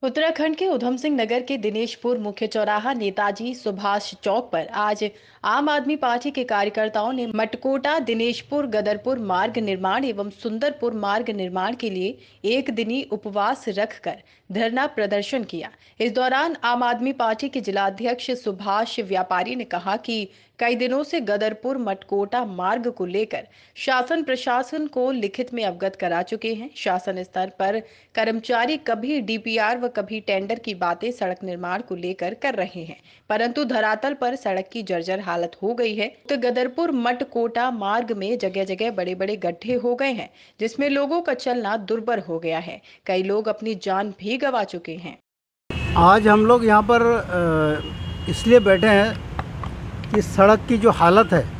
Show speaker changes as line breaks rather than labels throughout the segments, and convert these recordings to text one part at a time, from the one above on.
उत्तराखंड के उधम सिंह नगर के दिनेशपुर मुख्य चौराहा नेताजी सुभाष चौक पर आज आम आदमी पार्टी के कार्यकर्ताओं ने मटकोटा दिनेशपुर गदरपुर मार्ग निर्माण एवं सुंदरपुर मार्ग निर्माण के लिए एक दिनी उपवास रखकर धरना प्रदर्शन किया। इस दौरान आम आदमी पार्टी के जिलाध्यक्ष सुभाष व्यापारी ने कहा कि कई दिनों से गदरपुर मटकोटा मार्ग को लेकर शासन प्रशासन को लिखित में अवगत करा चुके हैं। शासन स्तर पर कर्मचारी कभी डीपीआर व कभी टेंडर की बातें सड़क निर्माण को लेकर कर रहे हैं, परंतु धरातल पर सड़क की जर्जर हालत हो गई है। तो गदरपुर मटकोटा मार्ग में जगह जगह बड़े बड़े गड्ढे हो गए हैं, जिसमें लोगों का चलना दुर्भर हो गया है। कई लोग अपनी जान भी गंवा चुके हैं।
आज हम लोग यहाँ पर इसलिए बैठे हैं कि सड़क की जो हालत है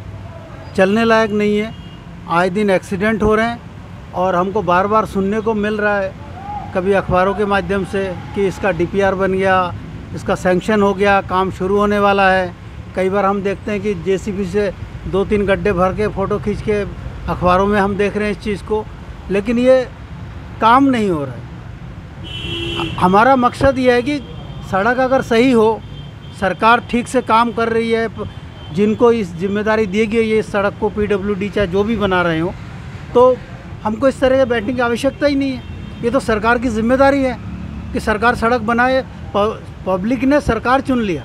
चलने लायक नहीं है। आए दिन एक्सीडेंट हो रहे हैं और हमको बार बार सुनने को मिल रहा है, कभी अखबारों के माध्यम से कि इसका डीपीआर बन गया, इसका सैंक्शन हो गया, काम शुरू होने वाला है। कई बार हम देखते हैं कि जेसीबी से 2-3 गड्ढे भर के फ़ोटो खींच के अखबारों में हम देख रहे हैं इस चीज़ को, लेकिन ये काम नहीं हो रहा है। हमारा मकसद ये है कि सड़क अगर सही हो, सरकार ठीक से काम कर रही है, जिनको इस जिम्मेदारी दी गई है इस सड़क को, पीडब्ल्यूडी चाहे जो भी बना रहे हो, तो हमको इस तरह के बैठने की आवश्यकता ही नहीं है। ये तो सरकार की जिम्मेदारी है कि सरकार सड़क बनाए। पब्लिक ने सरकार चुन लिया,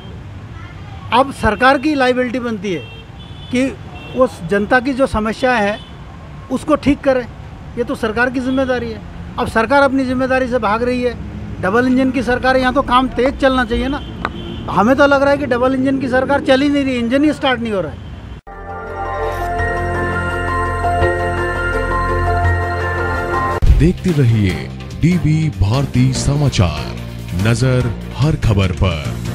अब सरकार की लायबिलिटी बनती है कि उस जनता की जो समस्याएं हैं उसको ठीक करें। ये तो सरकार की जिम्मेदारी है। अब सरकार अपनी जिम्मेदारी से भाग रही है। डबल इंजन की सरकार है, यहाँ तो काम तेज चलना चाहिए ना। हमें तो लग रहा है कि डबल इंजन की सरकार चल ही नहीं रही, इंजन ही स्टार्ट नहीं हो रहा है।
देखते रहिए डीबी भारती समाचार, नजर हर खबर पर।